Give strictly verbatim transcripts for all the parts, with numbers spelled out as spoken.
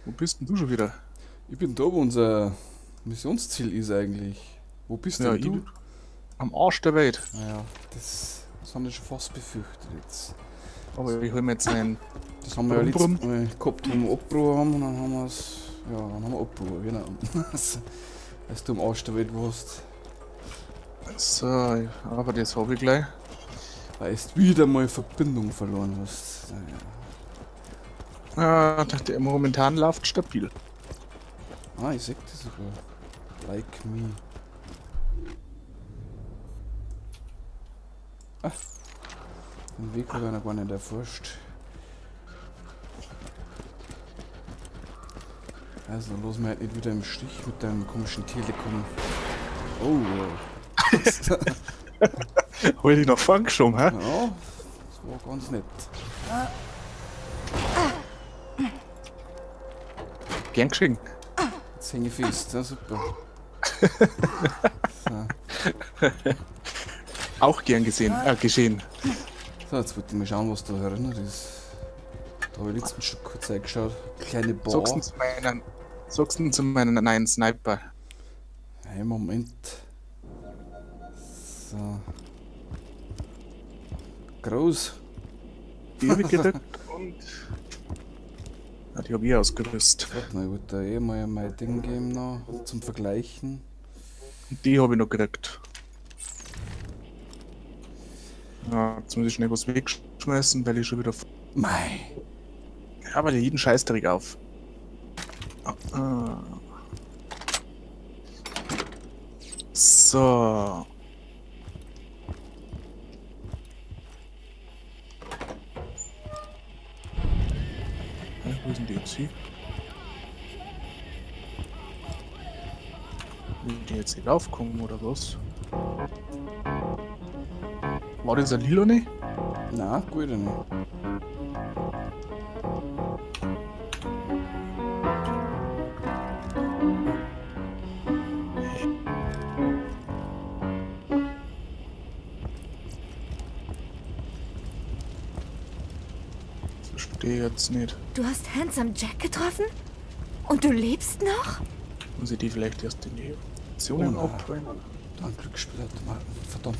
Wo bist denn du schon wieder? Ich bin da, wo unser Missionsziel ist eigentlich. Wo bist Ja, denn ich du? bin am Arsch der Welt. Naja, das, das haben wir schon fast befürchtet jetzt. Aber ich hol mir jetzt einen. Das haben wir ja Brumm, letztes Mal gehabt, wo wir abgebrochen haben und dann haben wir es. Ja, dann haben wir abgebrochen, genau. Als du am Arsch der Welt warst. So, aber das habe ich gleich. Weil du wieder mal Verbindung verloren hast. Naja. Ah, der momentan läuft stabil. Ah, ich sag das sogar. Like me. Ah, den Weg habe ich noch gar nicht erforscht. Also, los mir halt nicht wieder im Stich mit deinem komischen Telekom. Oh, Hol ich noch Fang schon, hä? ja, das war ganz nett. Gern geschehen. Jetzt hänge ich fest, ja, super. So. Auch gern gesehen, äh, geschehen. So, jetzt wollte ich mal schauen, was da erinnert ist. Da habe ich letztens schon kurz eingeschaut. Kleine Bar. Sagst du zu meinen, sagst du zu meinen neuen Sniper? Hey, Moment. So. Groß. Ewig gedrückt und. Ja, die habe ich ausgerüstet. Warte mal, ich wollte da eh mal mein Ding geben noch zum Vergleichen. Und die habe ich noch gekriegt. Ja, jetzt muss ich schnell was wegschmeißen, weil ich schon wieder. Mei. Aber jeden Scheißdreck auf. Ah. So. Ja, wo ist denn die jetzt hier? Will die jetzt nicht aufkommen oder was? War das ein Lilone? Na, gut nicht. Verstehe jetzt nicht. Du hast Handsome Jack getroffen? Und du lebst noch? Muss ich die vielleicht erst in die Optionen Oh nein. abholen? Da ein Glücksspielautomaten. Verdammt.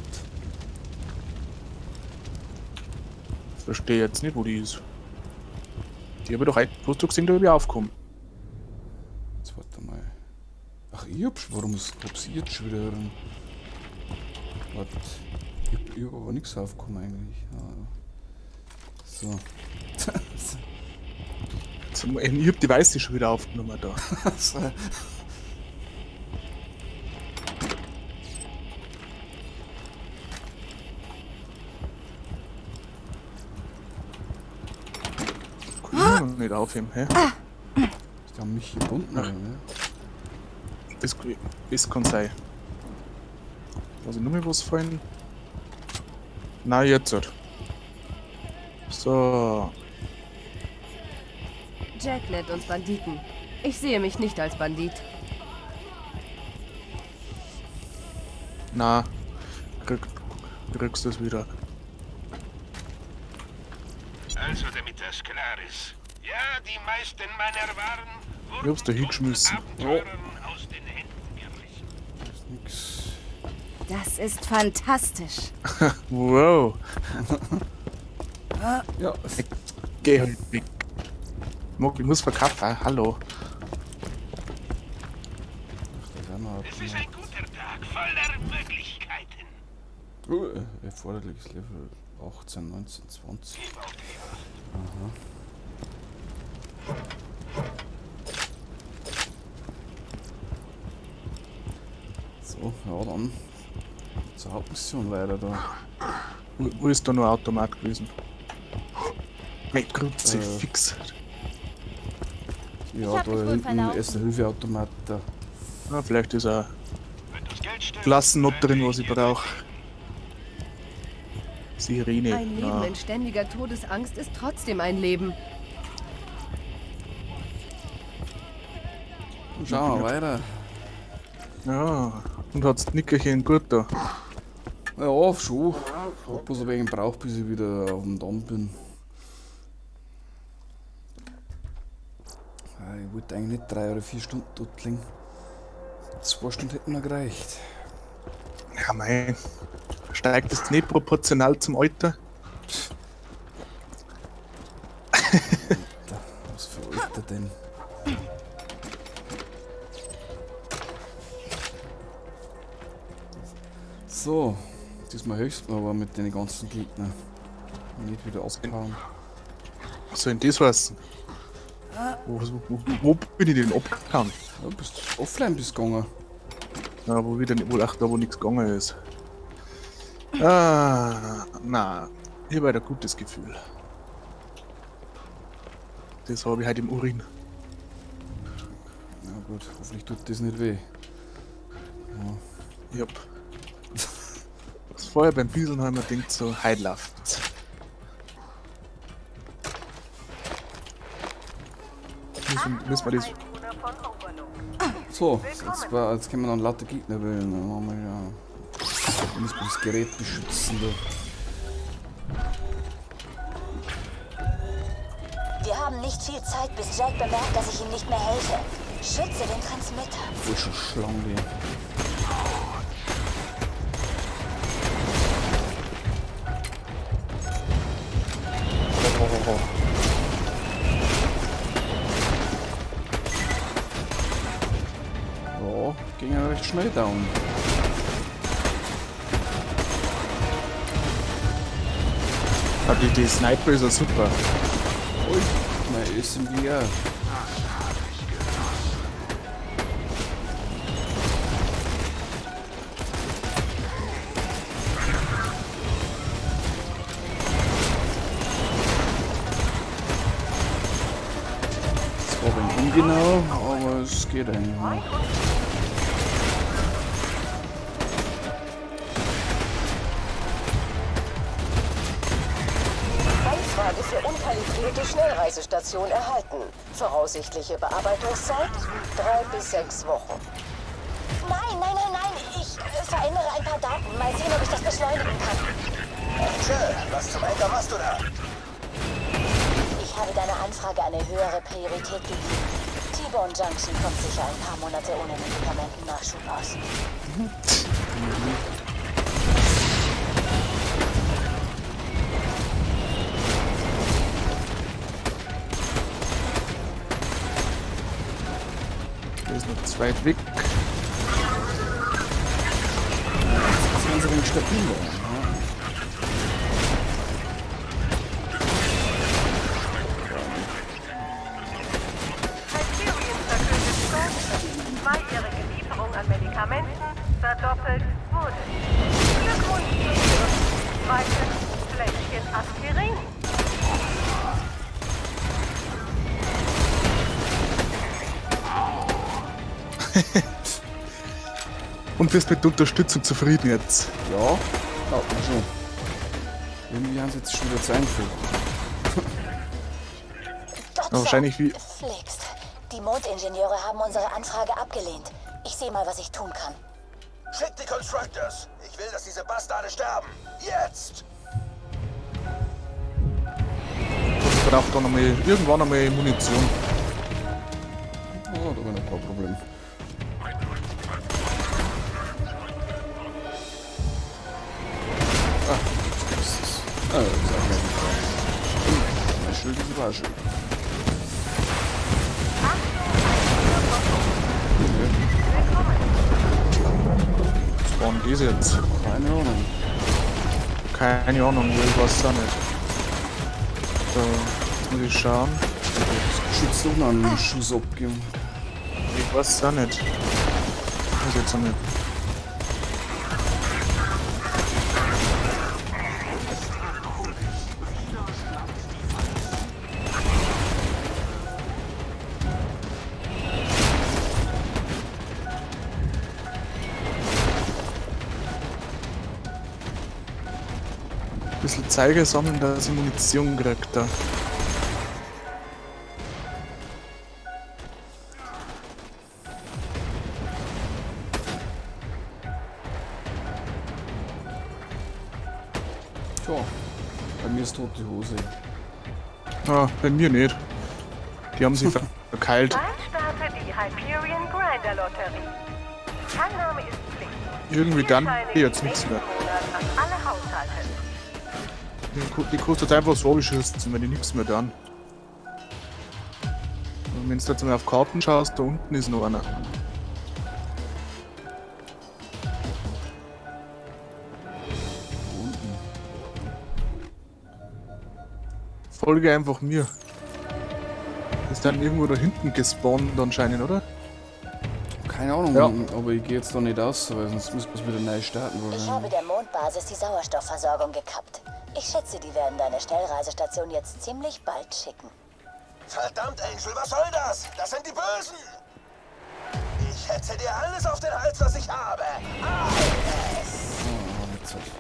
Verstehe jetzt nicht, wo die ist. Die habe ich doch ein. Du hast doch gesehen, da habe ich aufgekommen. Jetzt warte mal. Ach, ich hab's. Warum ist, hab sie jetzt schon wieder? Warte. Ich hab, ich hab aber nichts aufgekommen eigentlich. Ah. So. Zum, ich hab die weiße schon wieder aufgenommen da. So. Kann ich noch nicht aufheben, hä? Die haben mich gebunden, Ach. ne? Das, das kann sein. Lass ich nur mal was fallen. Na, jetzt halt. So. Jack nennt uns Banditen. Ich sehe mich nicht als Bandit. Na. Krieg, kriegst du es wieder. Also, damit das klar ist. Ja, die meisten meiner Waren Ich hab's da hingeschmissen. Abenteurern aus den Händen gerissen. Ist nix. Das ist fantastisch. Wow. Ja, Geh halt weg. Mock, ich muss verkaufen. Hallo. das haben wir Es ist ein guter Tag voller Möglichkeiten. Oh, äh, erforderliches Level achtzehn, neunzehn, zwanzig. Aha. So, ja dann. Zur Hauptmission weiter da. Wo, wo ist da nur Automat gewesen? Mein Kruzifix. Äh. fix. Ja, hab da mich wohl hinten verlaufen. Erste-Hilfe-Automat da. Ja, vielleicht ist ein Wenn das Geld stimmt, Klassennot dann drin, was ich kriegt ihr brauche. Sirene. Ein Leben Ja. in ständiger Todesangst ist trotzdem ein Leben. Schauen wir weiter. Ja. Und hat's Nickerchen gut da. Ja, schon. Hab bloß ein wenig braucht, bis ich wieder auf dem Damm bin. ich wollte eigentlich nicht drei oder vier Stunden dort liegen. Zwei Stunden hätten mir gereicht. Ja, mei. Steigt das nicht proportional zum Alter? Alter, was für Alter denn? So, diesmal höchst aber mit den ganzen Gegnern. Nicht wieder abhauen. Was soll denn das heißen? Wo, wo, wo bin ich denn abgehauen? Ja, bist offline bist gegangen. Ja, wo wieder wohl auch da, wo nichts gegangen ist. Ah, na, ich habe ein gutes Gefühl. Das habe ich halt im Urin. Na gut, hoffentlich tut das nicht weh. Ja. Ich hab das vorher beim Bieseln haben wir gedacht, so, heute läuft's. Müssen, müssen wir das. So, jetzt, war, jetzt können wir noch einen lauter Gegner wählen. Dann haben wir ja. Dann müssen wir das Gerät beschützen. Da. Wir haben nicht viel Zeit, bis Jack bemerkt, dass ich ihm nicht mehr helfe. Schütze den Transmitter. Voll schon Schlangen die. Oh, oh, oh. Ja, ging ja recht schnell down. Ah, die, die Sniper ist ja super. Ui, mein S M G auch. Es war ein wenig ungenau, aber es geht eigentlich noch. Anfrage für unkalibrierte Schnellreisestation erhalten. Voraussichtliche Bearbeitungszeit drei bis sechs Wochen. Nein, nein, nein, nein. Ich äh, verändere ein paar Daten. Mal sehen, ob ich das beschleunigen kann. Tja, was zum Henker machst du da? Ich habe deiner Anfrage eine höhere Priorität gegeben. T-Bone Junction kommt sicher ein paar Monate ohne Medikamentennachschub aus. Der ist noch zu weit weg. Das ist ganz ein wenig stabiler. Ja. Hyperion verkündet stolz, zweijährige Lieferung an Medikamenten verdoppelt wurde. Glückwunsch zu Ihrem zweiten Fläschchen Aspirin. Und bist mit der Unterstützung zufrieden jetzt? Ja, glaubt man schon. Irgendwie haben sie jetzt schon wieder zu eingeführt. Gott wahrscheinlich wie- Flixt. Die Mondingenieure haben unsere Anfrage abgelehnt. Ich sehe mal, was ich tun kann. Schick die Constructors. Ich will, dass diese Bastarde sterben. Jetzt! Ich brauche da noch mal, irgendwann noch mal Munition. Oh, da war noch kein Problem. Ah, das ist es. Ah, das ist auch gleich nicht. Mein Schild ist aber auch schön. Was war denn das jetzt? Keine Ahnung. Keine Ahnung, ich weiß es auch nicht. So, jetzt muss ich schauen. Das Geschütz noch einen Schuss abgeben. Ich weiß es auch nicht. Ich weiß jetzt auch nicht. Ein bisschen Zeiger sammeln, dass ich Munition kriegt da. Tja, bei mir ist tote Hose. Ah, bei mir nicht. Die haben sich ver Kalt. Bald startet die Hyperion Grinder Lotterie. Teilnahme ist Pflicht. Irgendwie dann Gutscheine jetzt im nichts mehr. nächsten Monat an alle Haushalte. Die, ko- die kostet einfach so beschissen, wenn die nichts mehr dann. Und wenn du jetzt mal auf Karten schaust, da unten ist noch einer. Folge einfach mir. Ist dann irgendwo da hinten gespawnt anscheinend, oder? Keine Ahnung, Ja. aber ich gehe jetzt da nicht aus, weil sonst müssen wir wieder neu starten. Ich habe Wahrscheinlich. der Mondbasis die Sauerstoffversorgung gekappt. Ich schätze, die werden deine Schnellreisestation jetzt ziemlich bald schicken. Verdammt, Angel, was soll das? Das sind die Bösen! Ich hetze dir alles auf den Hals, was ich habe! Alles! Oh, jetzt halt.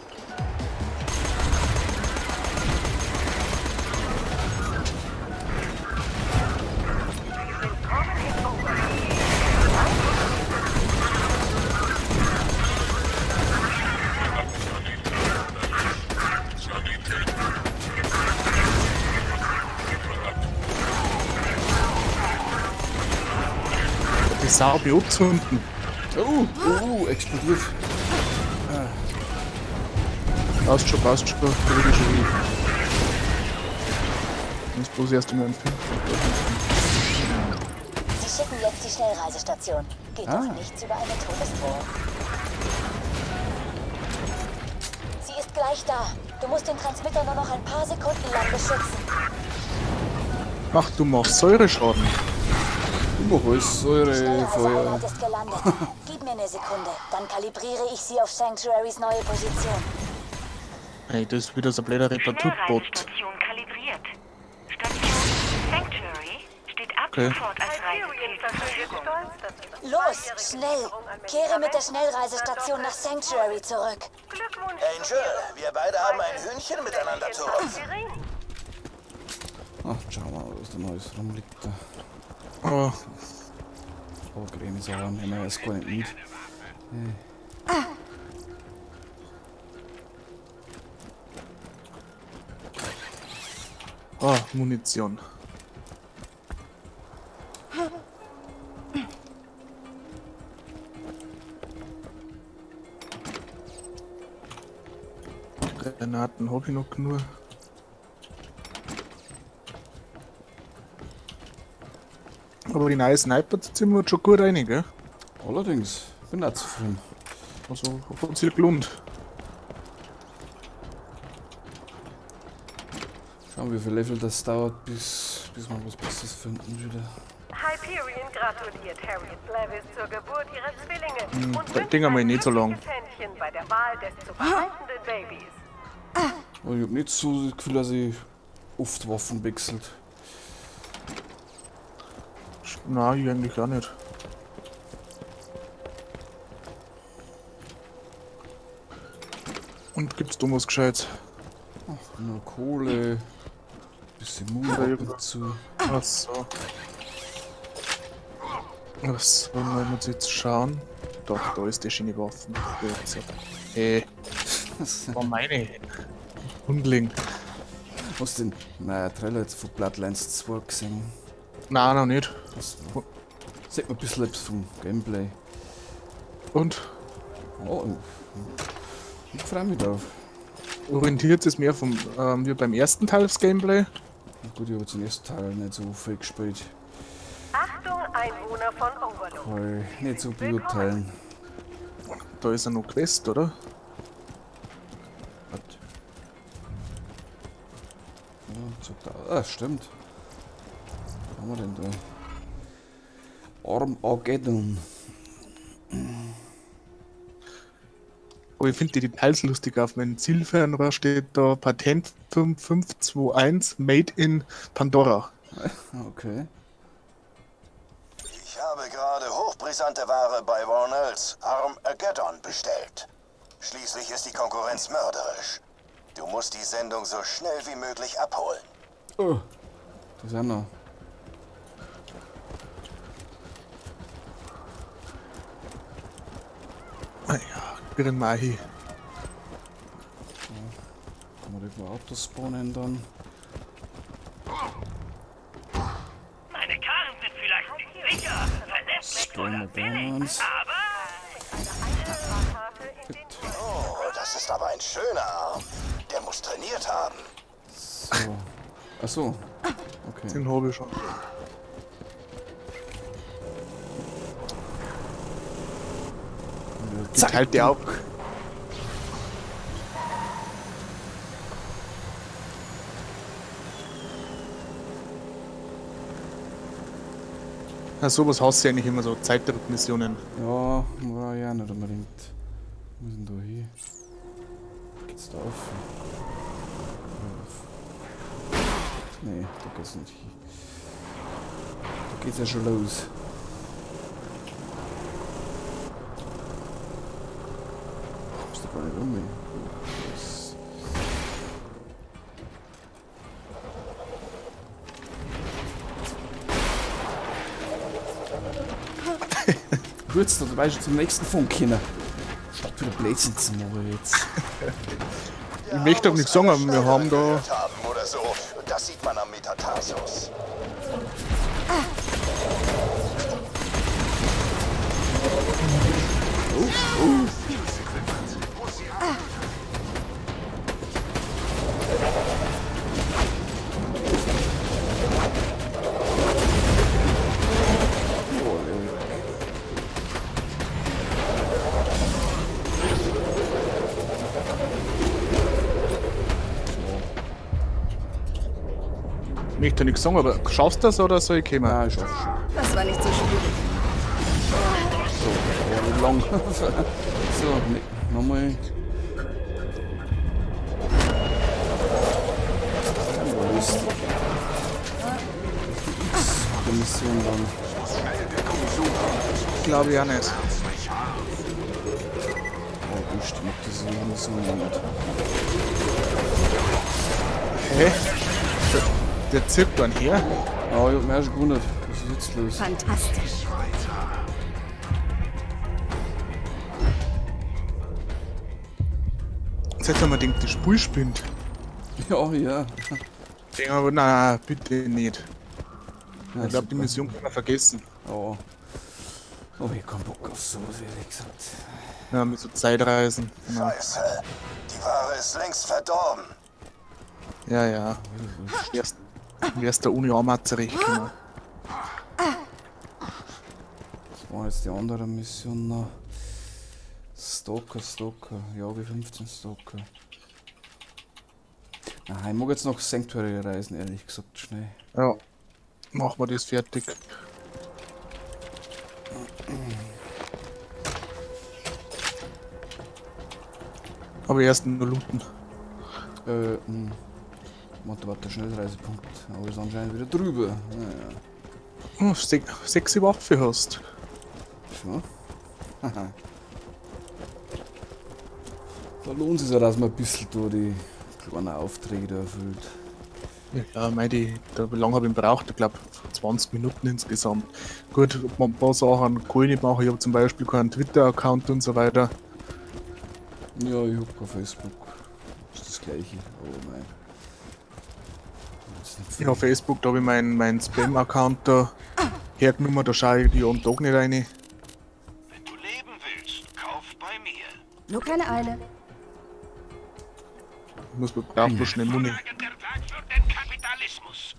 Willkommen in Overlord. Die Sau beobzünden. Oh, oh, explodiert. Passt schon, passt schon. Krieg ich schon hin. Ich muss bloß erst einmal entfinden. Sie schicken jetzt die Schnellreisestation. Geht Ah. doch nichts über eine Todesdrohung. Sie ist gleich da. Du musst den Transmitter nur noch ein paar Sekunden lang beschützen. Ach, du machst Säureschaden. Ich mach alles Säure, Schnellreiseeinheit Feuer. ist gelandet. Gib mir eine Sekunde, dann kalibriere ich sie auf Sanctuarys neue Position. Hey, das ist wieder so ein blöder Reparaturbot. Schnellreisestation kalibriert. Station Sanctuary steht ab Okay. sofort als Hyperion Reiseziel zur verkündet Verfügung. stolz, dass ihre Los, zweijährige schnell! Lieferung an Kehre mit der Medikamenten Schnellreisestation nach verdoppelt Sanctuary zurück. Glückwunsch. Angel, wir beide haben ein Hühnchen miteinander zu rupfen. Ach, schau mal, was da Neues rumliegt. Da. Oh, Oh, grüne Sachen, haben wir erst gar nicht mit. oh, Munition. Granaten habe ich noch genug. Aber die neue Sniper ziehen wir schon gut rein, gell? Allerdings, bin auch zufrieden. Also hat sich gelohnt. Schauen, wie viel Level das dauert, bis, bis wir was Besseres finden wieder. Hyperion gratuliert Harriet Levis zur Geburt ihrer Zwillinge Hm, und das wünscht Ding haben wir ein nicht so lang. glückliches Händchen bei der Wahl des zu behaltenden Babys. Aber ich hab nicht so das Gefühl, dass ich oft Waffen wechselt. Nein, ich eigentlich auch nicht. Und gibt's da was Gescheites? Nur Kohle, bisschen Mut dazu. Ach so. Ach so, man muss jetzt schauen. Doch, da ist die schöne Waffen. Hey, das war meine. Hundling. Hast du den neuen Trailer jetzt von Bloodlines zwei gesehen? Nein, noch nicht. Das sieht man ein bisschen etwas vom Gameplay. Und Oh, ich freue mich drauf. orientiert es mehr vom, ähm, wie beim ersten Teil des Gameplay? Gut, ich habe jetzt den ersten Teil nicht so viel gespielt. Achtung, Einwohner von Overlord. Kann ich nicht so beurteilen. Da ist ja noch Quest, oder? Was? Ja, sagt er. Ah, stimmt. Was haben wir denn da? Armageddon. Aber ich finde die Details lustig. Auf meinem Zielfernrohr steht da Patent fünf fünf zwei eins Made in Pandora. Okay. Ich habe gerade hochbrisante Ware bei Warnells Armageddon bestellt. Schließlich ist die Konkurrenz mörderisch. Du musst die Sendung so schnell wie möglich abholen. Oh, das ist auch noch. Ah ja, Grimahi. Kann man nicht mal Autos spawnen dann? Meine Karren stellen wir da uns. Oh, das ist aber ein schöner Arm. Der muss trainiert haben. So. Achso. Okay. Den habe ich schon. Zack, halt der auch. Ja, sowas hast du ja eigentlich immer so Zeitdruckmissionen. Ja, war ja nicht unbedingt. Wo ist denn da hin? Geht's da auf? Nee, da geht's nicht hin. Da geht's ja schon los. Kommst du gar nicht um? Das kurz, da weißt du zum nächsten Funk hin. Statt wieder Blödsinn zu machen jetzt. Ich möchte doch nicht sagen, aber wir haben da. Haben oder so. Das sieht man am Metatarsus. Oh, oh. Ich möchte nichts sagen, aber schaffst du das oder soll ich kommen? Nein, ich schaff's schon. Das war nicht so schwierig. So, lang. So, ne, nochmal. Ja, lustig. Die Mission dann. Glaube ich auch nicht. Oh, bestimmt diese Mission nicht. Hä? Der, der zirkt dann her? Ja, ich hab mich auch schon gewundert. Was ist jetzt los? Fantastisch. Jetzt hätte man gedacht, das Spiel spinnt. Ja, ja. Ich aber, nein, bitte nicht. Ja, Ich glaube, die super. Mission kann man vergessen. Oh. Oh, ich hab keinen Bock auf sowas, ehrlich gesagt. Ja, mit so Zeitreisen. Ja, Scheiße. Die Ware ist längst verdorben. ja. ja. Erst, erst der Uni einmal zurechtkommen. Das war jetzt die andere Mission noch. Stalker, Stalker. Ja, wie fünfzehn Stalker. Nein, ich mag jetzt noch Sanctuary reisen, ehrlich gesagt, schnell. Ja. Machen wir das fertig. Aber erst nur looten. Äh, hm. Warte, warte, Schnellreisepunkt. Aber ist anscheinend wieder drüber. Naja. Hm, se sexy Waffe hast. Schon? Haha. Da lohnt es sich ja, dass man ein bisschen da die kleinen Aufträge da erfüllt. Ja, mei, die, da, wie lange habe ich ihn gebraucht? Ich glaube zwanzig Minuten insgesamt. Gut, ob man ein paar Sachen kann ich machen. Ich habe zum Beispiel keinen Twitter-Account und so weiter. Ja, ich hab kein Facebook. Ist das gleiche. Oh nein. Das ist nicht viel. Ja, Facebook, da habe ich meinen mein Spam-Account da hergenommen. Da schaue ich die jeden Tag nicht rein. Wenn du leben willst, kauf bei mir. Nur keine eine. Ich muss man brauchen bloß schnell Muni. Der Tag für den Kapitalismus.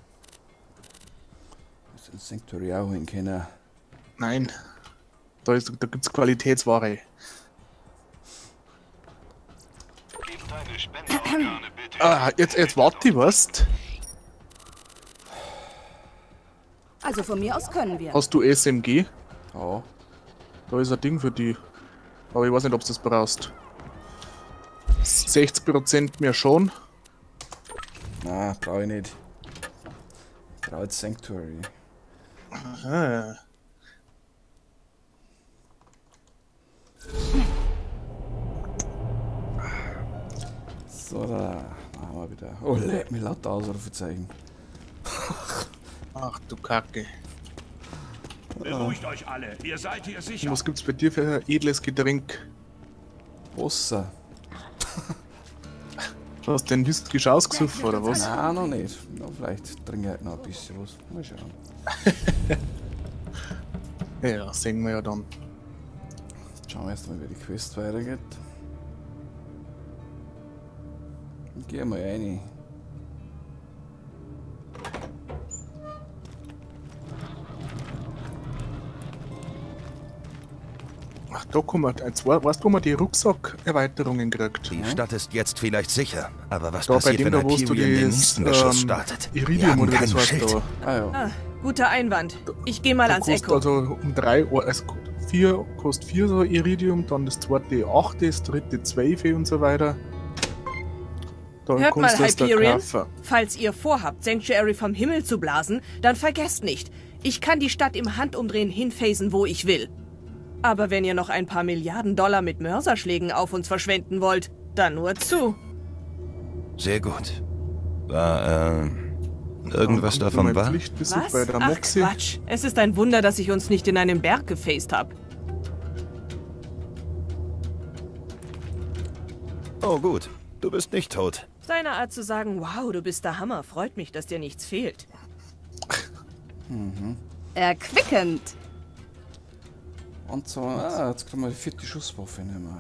Das ist Sanctuary auch hin können. Nein, da, ist, da gibt es Qualitätsware. Gib deine Spenderorgane bitte. Ah, jetzt, jetzt warte ich, was? Also von mir aus können wir. Hast du S M G? Ja. Da ist ein Ding für die. Aber ich weiß nicht, ob du das brauchst. sechzig Prozent mehr schon. Nein, brauche ich nicht. Ich brauche jetzt Sanctuary. Aha. So, da machen wir wieder. Oh, leck mich laut Ausrufezeichen. Ach du Kacke. Beruhigt euch alle, ihr seid hier sicher. Was gibt's bei dir für ein edles Getränk? Wasser. Hast du den Whisky schon ausgesucht oder was? Nein, noch nicht. Ja, vielleicht trinke ich halt noch ein bisschen was. Mal schauen. Ja, sehen wir ja dann. Schauen wir erstmal, wie die Quest weitergeht. Geh mal rein. Ach, da kommen wir. Jetzt weißt du, wo man die Rucksack-Erweiterungen kriegt? Die Stadt ist jetzt vielleicht sicher, aber was Da bei passiert, dem, wenn da, wo du Hyperion den das nächsten Beschuss ähm, startet? Wir Iridium haben oder kein das heißt Schild. da. Ah ja. Ah, guter Einwand. Ich gehe mal Da ans kostet Echo. also um drei, also vier, kostet vier so Iridium, dann das zweite acht, das dritte zwölf und so weiter. Dann Hört mal, kannst du das da Hyperion, kaufen. falls ihr vorhabt, Sanctuary vom Himmel zu blasen, dann vergesst nicht, ich kann die Stadt im Handumdrehen hinphasen, wo ich will. Aber wenn ihr noch ein paar Milliarden Dollar mit Mörserschlägen auf uns verschwenden wollt, dann nur zu. Sehr gut. War, äh, irgendwas Dann kommt davon mein wahr? Pflichtbesuch Was? bei der Ach Moxie. Quatsch. Es ist ein Wunder, dass ich uns nicht in einem Berg gefaced habe. Oh gut, du bist nicht tot. Seine Art zu sagen, wow, du bist der Hammer, freut mich, dass dir nichts fehlt. Mhm. Erquickend. Und so, ah, jetzt können wir die vierte Schusswaffe nehmen.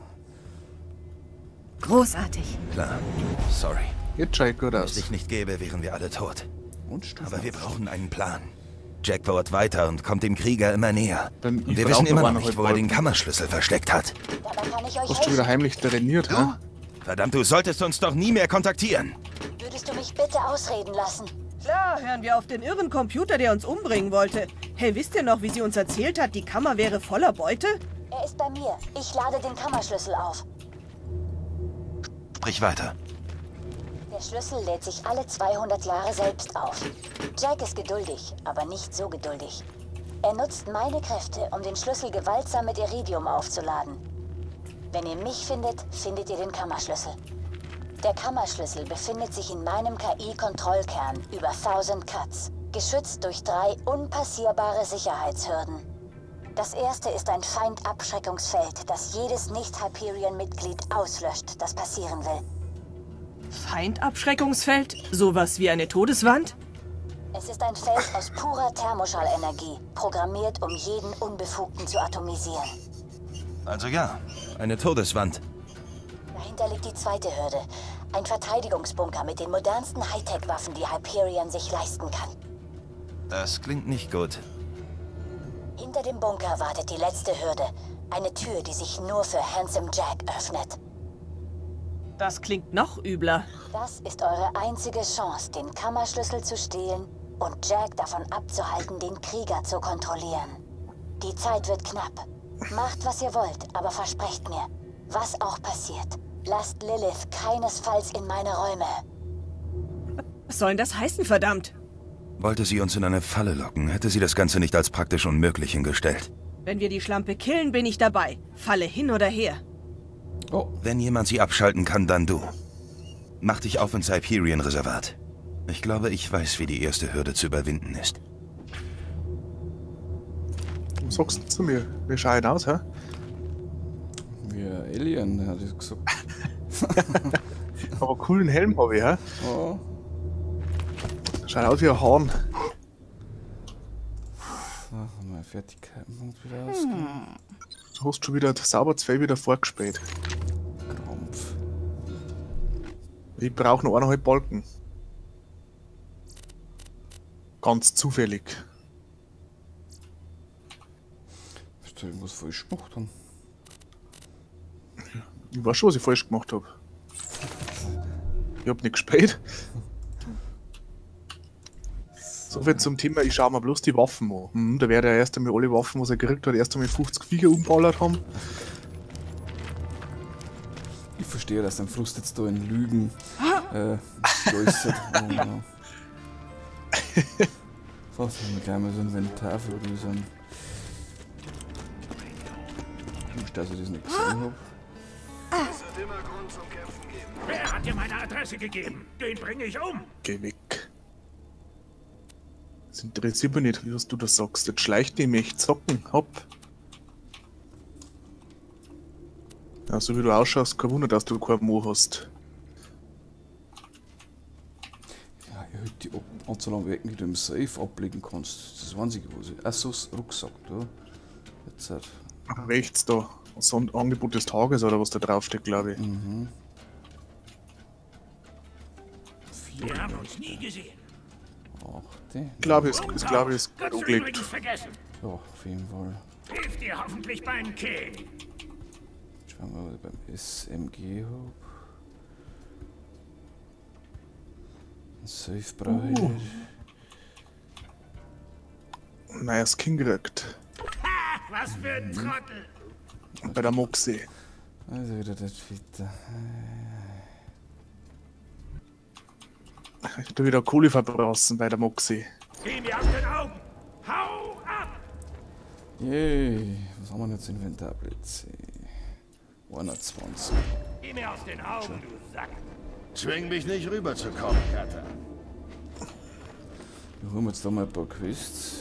Großartig. Klar, sorry. Jetzt schaut gut Wenn aus. es dich nicht gäbe, wären wir alle tot. Und Stufe. Aber wir brauchen einen Plan. Jack baut weiter und kommt dem Krieger immer näher. Dann Und ich wir brauch wissen immer noch noch einen nicht, wo er den Balken. Kammerschlüssel versteckt hat. Dabei kann ich euch Hast du wieder helfen. heimlich trainiert, hä? Verdammt, du solltest uns doch nie mehr kontaktieren. Würdest du mich bitte ausreden lassen? Klar, hören wir auf den irren Computer, der uns umbringen wollte. Hey, wisst ihr noch, wie sie uns erzählt hat, die Kammer wäre voller Beute? Er ist bei mir. Ich lade den Kammerschlüssel auf. Sprich weiter. Der Schlüssel lädt sich alle zweihundert Jahre selbst auf. Jack ist geduldig, aber nicht so geduldig. Er nutzt meine Kräfte, um den Schlüssel gewaltsam mit Iridium aufzuladen. Wenn ihr mich findet, findet ihr den Kammerschlüssel. Der Kammerschlüssel befindet sich in meinem K I-Kontrollkern über tausend Cuts, geschützt durch drei unpassierbare Sicherheitshürden. Das erste ist ein Feindabschreckungsfeld, das jedes Nicht-Hyperion-Mitglied auslöscht, das passieren will. Feindabschreckungsfeld? Sowas wie eine Todeswand? Es ist ein Feld aus purer Thermoschallenergie, programmiert, um jeden Unbefugten zu atomisieren. Also ja, eine Todeswand. Dahinter liegt die zweite Hürde. Ein Verteidigungsbunker mit den modernsten Hightech-Waffen, die Hyperion sich leisten kann. Das klingt nicht gut. Hinter dem Bunker wartet die letzte Hürde. Eine Tür, die sich nur für Handsome Jack öffnet. Das klingt noch übler. Das ist eure einzige Chance, den Kammerschlüssel zu stehlen und Jack davon abzuhalten, den Krieger zu kontrollieren. Die Zeit wird knapp. Macht, was ihr wollt, aber versprecht mir, was auch passiert, lasst Lilith keinesfalls in meine Räume. Was soll denn das heißen, verdammt? Wollte sie uns in eine Falle locken, hätte sie das Ganze nicht als praktisch unmöglich hingestellt. Wenn wir die Schlampe killen, bin ich dabei. Falle hin oder her. Oh, Wenn jemand sie abschalten kann, dann du. Mach dich auf ins Hyperion-Reservat. Ich glaube, ich weiß, wie die erste Hürde zu überwinden ist. Was sagst du zu mir? Wir schauen aus, hä? wie ein Alien, hat ich gesagt. Aber coolen Helm habe ich, hä? Oh, Schaut aus wie ein Hahn. ach, meine Fertigkeiten wieder ausgehen. Du hast schon wieder sauber zwei wieder vorgespielt. Krampf. Ich brauche noch eineinhalb Balken. Ganz zufällig. Hast du irgendwas falsch gemacht haben? Ich weiß schon, was ich falsch gemacht habe. Ich hab nicht gespielt. So viel zum Thema, ich schau mir bloß die Waffen an. Hm, da werde er erst einmal alle Waffen, was er gekriegt hat, erst einmal fünfzig Viecher umballert haben. Ich verstehe, dass dein Frust jetzt da in Lügen äh, geäußert. Oh, no. So, jetzt haben wir gleich mal so ein Inventar für die so ein. Nicht, dass ich das nicht gesehen habe. Wer hat dir meine Adresse gegeben? Den bringe ich um. Geh weg. Das interessiert mich nicht, wie was du das sagst. Jetzt schleicht die mich zocken. Hopp. Ja, so wie du ausschaust, kein Wunder, dass du keinen Mo hast. Ja, ihr hört die Open. Und so lange Wecken, die du im Safe ablegen kannst. Das ist das einzige, was ich. Achso, Rucksack, da. Jetzt halt. Rechts da. So ein Angebot des Tages oder was da draufsteht, glaube ich. Mhm. Wir haben uns nie gesehen. Achte. Ich glaube, es ist, glaube ich, ist Kannst du angelegt. übrigens vergessen. Ja, auf jeden Fall. Hilft dir hoffentlich beim Kill. Schauen wir mal beim S M G hab. Ein Safe brauche ich. Uh. Neues King gekriegt. Ha, was für ein Trottel. Bei der Moxie. Also wieder der Twitter. Ich hab da wieder Kohle verbrassen bei der Moxie. Geh mir aus den Augen. Hau ab. Yay, was haben wir jetzt Inventarplätze? hundertzwanzig. Geh mir aus den Augen, du Sack. Zwing mich nicht rüberzukommen, Cutter. Wir holen jetzt da mal ein paar Quests.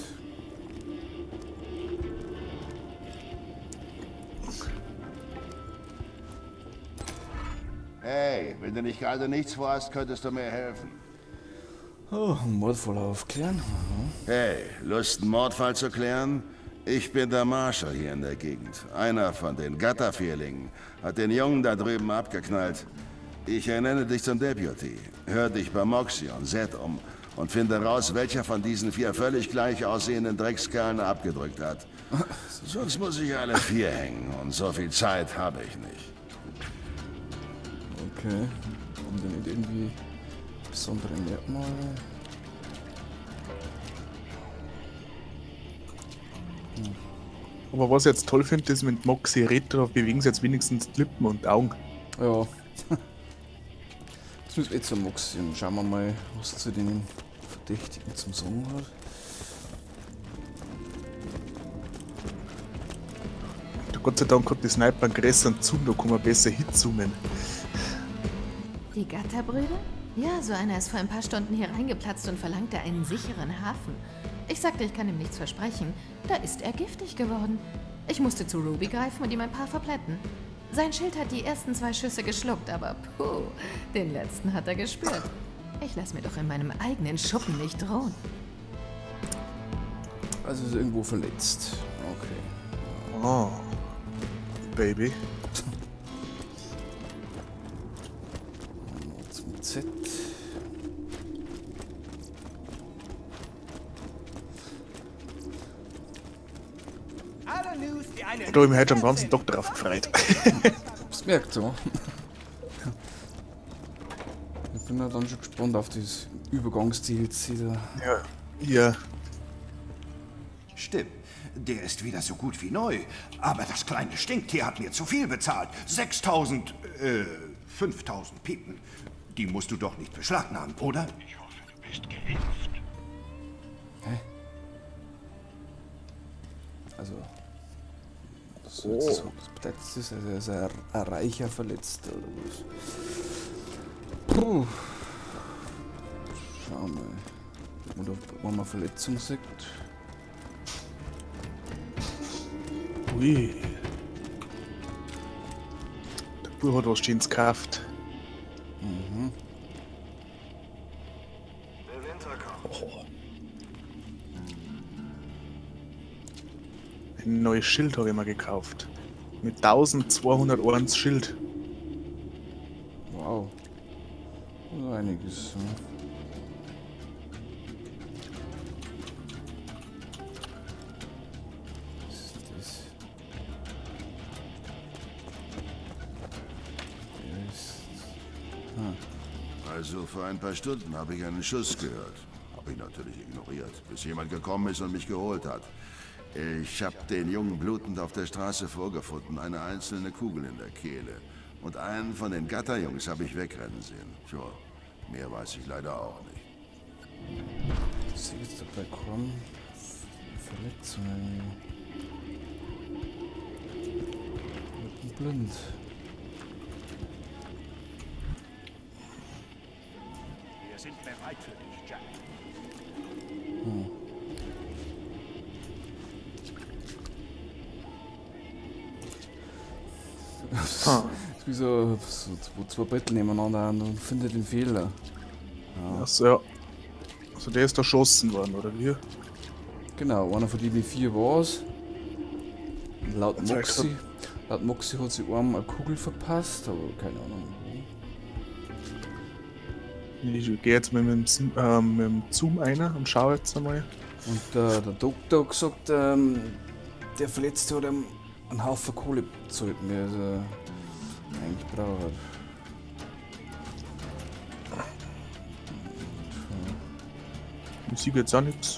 Hey, wenn du nicht gerade nichts vorhast, könntest du mir helfen. Oh, einen Mordfall aufklären. Mhm. Hey, Lust, einen Mordfall zu klären? Ich bin der Marshal hier in der Gegend. Einer von den Gattervierlingen hat den Jungen da drüben abgeknallt. Ich ernenne dich zum Deputy. Hör dich bei Moxie und Zed um und finde raus, welcher von diesen vier völlig gleich aussehenden Dreckskerlen abgedrückt hat. Sonst muss ich alle vier hängen und so viel Zeit habe ich nicht. Okay. Haben die nicht irgendwie besondere Merkmale? Hm. Aber was ich jetzt toll finde, ist, wenn die Moxie redet, da bewegen sie jetzt wenigstens die Lippen und Augen. Ja. Jetzt müssen wir jetzt zum Moxie und schauen wir mal, was zu den Verdächtigen zum Sagen hat. Da Gott sei Dank hat die Sniper einen größeren Zoom, da kann man besser hitzoomen. Die Gatterbrüder? Ja, so einer ist vor ein paar Stunden hier reingeplatzt und verlangte einen sicheren Hafen. Ich sagte, ich kann ihm nichts versprechen. Da ist er giftig geworden. Ich musste zu Ruby greifen und ihm ein paar verblätten. Sein Schild hat die ersten zwei Schüsse geschluckt, aber puh, den letzten hat er gespürt. Ich lass mir doch in meinem eigenen Schuppen nicht drohen. Also ist irgendwo verletzt. Okay. Oh. Baby. Zum Z. Da habe ich mich heute den ganzen Tag drauf gefreut. Das merkt so. Ich bin ja dann schon gespannt auf das Übergangsziel. Ja. Ja. Stimmt. Der ist wieder so gut wie neu. Aber das kleine Stinktier hat mir zu viel bezahlt. sechstausend, äh, fünftausend Piepen. Die musst du doch nicht beschlagnahmen, oder? Ich hoffe, du bist geimpft. Hä? Also... Das, das, das ist also ein, ein reicher Verletzter oder was? Puh. Schau mal. Oder wenn man Verletzung sieht. Ui. Der Bub hat was Schönes gekauft. Mhm. Oh. Ein neues Schild habe ich mir gekauft. Mit eintausendzweihunderteins Schild. Wow. Also einiges. Ne? Was ist das? Der ist... Ah. Also vor ein paar Stunden habe ich einen Schuss gehört. Habe ich natürlich ignoriert, bis jemand gekommen ist und mich geholt hat. Ich habe den Jungen blutend auf der Straße vorgefunden, eine einzelne Kugel in der Kehle. Und einen von den Gatterjungs habe ich wegrennen sehen. Tja, mehr weiß ich leider auch nicht. Was ist jetzt dabei kommen? Verletzungen. Ich bin blind. Wir sind bereit für dich, Jack. Hm. Ah. Das ist wie so, so zwei Bettel nebeneinander an und findet den Fehler. Ja. Also, ja. Also der ist erschossen worden, oder wie? Genau, einer von denen vier war es. Laut Das heißt, Moxie, laut Moxie hat sie einem eine Kugel verpasst, aber keine Ahnung wo. Ich gehe jetzt mal mit dem, Zoom- ähm, mit dem Zoom einer und schaue jetzt einmal. Und der, der Doktor hat gesagt, ähm, der Verletzte hat ihm einen Haufen Kohle bezahlt, mehr als er eigentlich braucht. Ich sehe jetzt auch nichts.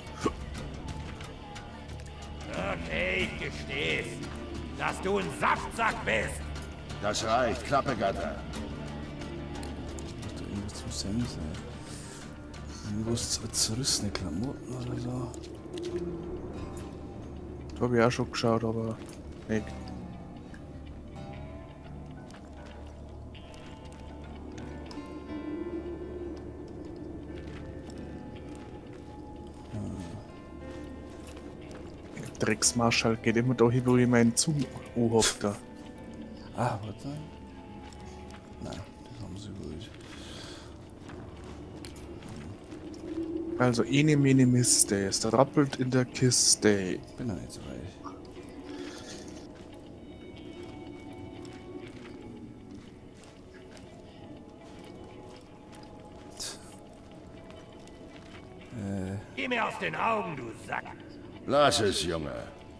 Okay, ich gestehe, dass du ein Saftsack bist. Das reicht. Klappe, Gatter. Muss da irgendwas zum Sehen sein. Irgendwas zerrissene Klamotten oder so. Da habe ich auch schon geschaut, aber nicht. Drecksmarschall geht immer da hin, wo ich meinen Zoom anhab da. Ah, warte. Nein, das haben sie gewollt. Also, ene mene miste, es rappelt in der Kiste. Bin noch nicht so weit. Äh. Geh mir aus den Augen, du Sack. Lass es, Junge.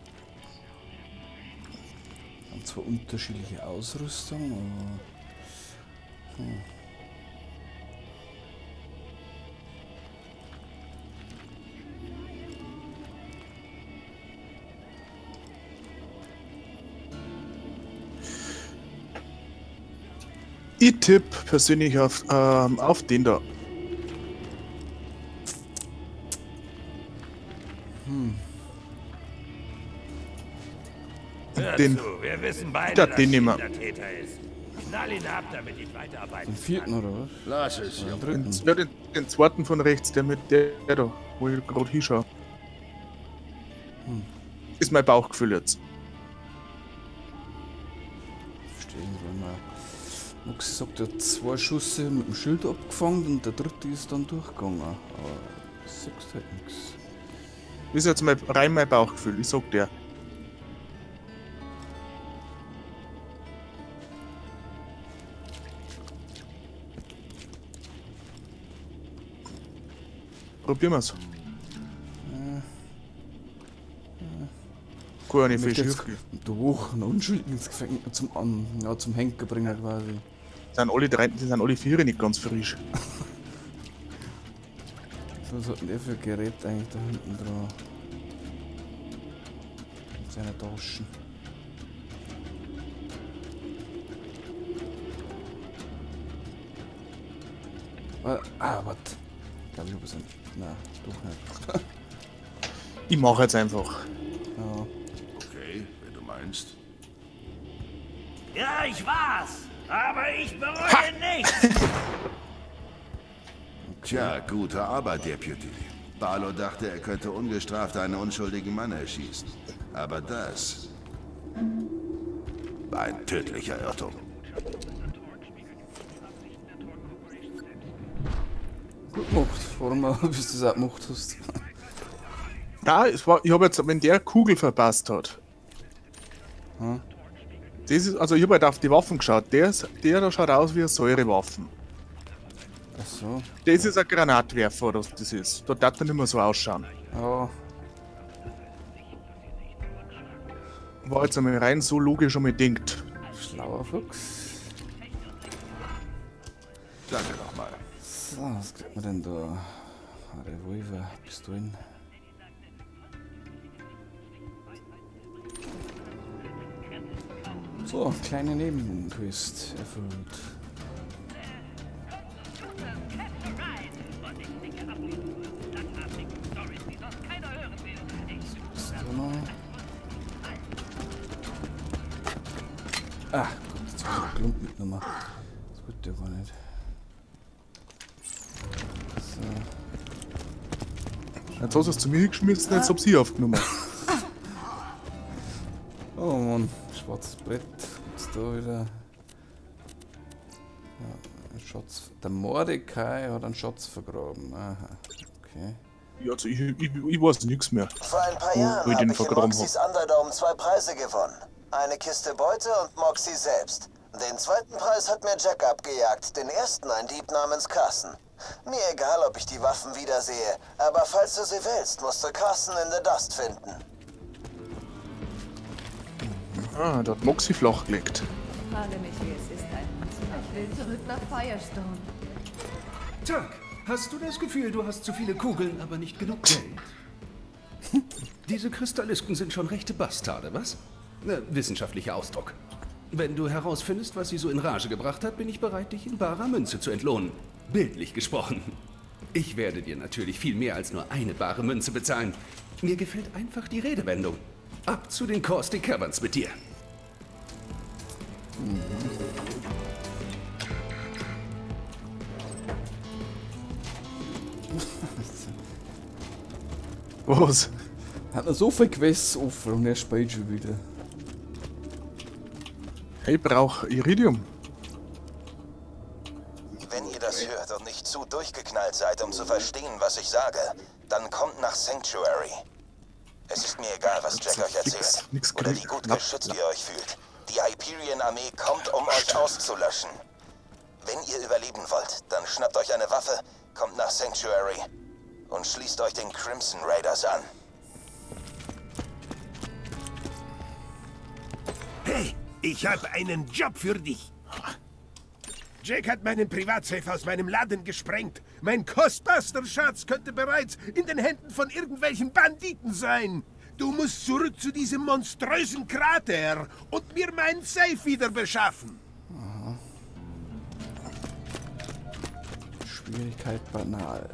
Haben zwar unterschiedliche Ausrüstung, aber. Hm. Ich tippe persönlich auf, ähm, auf den da. Hm. Den, zu, wir wissen beide, das dass den Shin nehmen der Täter ist. Knall ihn ab, damit ich weiterarbeiten Den vierten oder was? Lass es, Oder Junge. den den, dritten? ja, den, den zweiten von rechts, der mit der, der da, wo ich gerade hinschaue. Hm. Ist mein Bauchgefühl jetzt. Verstehe irgendwann mal. Moxie sagt, er hat zwei Schüsse mit dem Schild abgefangen und der dritte ist dann durchgegangen. Aber sagst halt nichts. Das ist jetzt mein, rein mein Bauchgefühl, ich sag der. Probieren wir's. Kann ja nicht viel schief gehen. Und der Woche einen Unschuldigen ins Gefängnis zum, an, ja, zum Henker bringen quasi. Sind alle drei, die sind alle vier nicht ganz frisch. Was hat denn der für ein Gerät eigentlich da hinten dran? In seiner Tasche. Ah, ah warte. Ich glaube, ich habe es nicht. Nein, doch nicht. Ich mache jetzt einfach. Ja. Okay, wenn du meinst. Ja, ich war's. Aber ich bereue nichts. Tja, gute Arbeit, Deputy. Barlow dachte, er könnte ungestraft einen unschuldigen Mann erschießen. Aber das war ein tödlicher Irrtum. Gut gemacht. Warum äh, bis du das auch gemacht hast. Ja, es war, ich habe jetzt, wenn der Kugel verpasst hat. Hm? Das ist, also ich habe halt auf die Waffen geschaut. Der, ist, der da schaut aus wie eine Säurewaffen. Ach so. Das ist ein Granatwerfer, oder was das ist. Da darf er nicht mehr so ausschauen. Ja. War jetzt einmal rein so logisch unbedingt. Schlauer Fuchs. Danke nochmal. So, was kriegt man denn da? Revolver, Pistolen. So, kleine Nebenquest erfüllt. So noch. Ah, Gott, jetzt habe ich einen Klump mitgenommen. Das wird ja gar nicht. So. Jetzt hast du es zu mir geschmissen, jetzt hab ich sie aufgenommen. Oh Mann, schwarzes Brett. Gibt's da wieder. Ja, ein Schatz. Der Mordecai hat einen Schatz vergraben. Aha. Okay. Ja, also ich, ich, ich weiß nichts mehr. Vor ein paar wo Jahren ich habe den ich in vergraben Moxys hab. Underdome zwei Preise gewonnen. Eine Kiste Beute und Moxie selbst. Den zweiten Preis hat mir Jack abgejagt, den ersten ein Dieb namens Carson. Mir egal, ob ich die Waffen wiedersehe, aber falls du sie willst, musst du Carson in the Dust finden. Ah, da hat Moxie flach gelegt. Frage mich, wie es ist, ein Ich will zurück nach Firestone. Tuck, hast du das Gefühl, du hast zu viele Kugeln, aber nicht genug Geld? Diese Kristallisten sind schon rechte Bastarde, was? Äh, wissenschaftlicher Ausdruck. Wenn du herausfindest, was sie so in Rage gebracht hat, bin ich bereit, dich in barer Münze zu entlohnen. Bildlich gesprochen. Ich werde dir natürlich viel mehr als nur eine bare Münze bezahlen. Mir gefällt einfach die Redewendung. Ab zu den Caustic Caverns mit dir. Mhm. Was? Hat noch so viel Quests offen und er spielt schon wieder. Hey, ich brauche Iridium. Wenn ihr das hört und nicht zu durchgeknallt seid, um zu verstehen, was ich sage, dann kommt nach Sanctuary. Es ist mir egal, was Jack euch erzählt. Nix, nix oder wie gut geschützt ihr euch fühlt. Die Hyperion-Armee kommt, um euch auszulöschen. Wenn ihr überleben wollt, dann schnappt euch eine Waffe, kommt nach Sanctuary und schließt euch den Crimson Raiders an. Hey, ich habe einen Job für dich. Jack hat meinen Privatsafe aus meinem Laden gesprengt. Mein kostbarster Schatz könnte bereits in den Händen von irgendwelchen Banditen sein. Du musst zurück zu diesem monströsen Krater und mir meinen Safe wieder beschaffen. Aha. Schwierigkeit banal.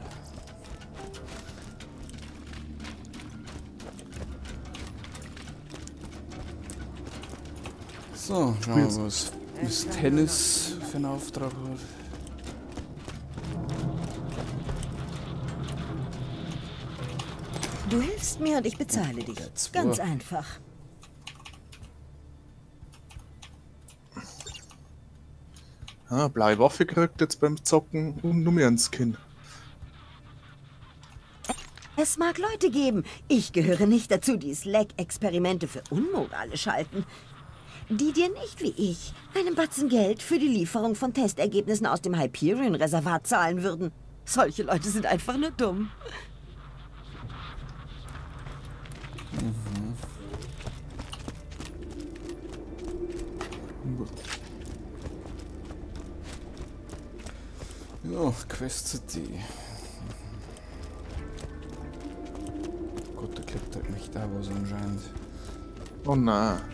So, schauen wir mal, was Miss Tennis für einen Auftrag hat. Du hilfst mir und ich bezahle dich. Ganz einfach. Ah, blaue Waffe kriegt jetzt beim Zocken und nur mehr ein Skin. Es mag Leute geben, ich gehöre nicht dazu, die Slack-Experimente für unmoralisch halten, die dir nicht wie ich einen Batzen Geld für die Lieferung von Testergebnissen aus dem Hyperion-Reservat zahlen würden. Solche Leute sind einfach nur dumm. Mhm. Ja, Quest City. Gott, da klappt halt nicht da was anscheinend. Oh nein.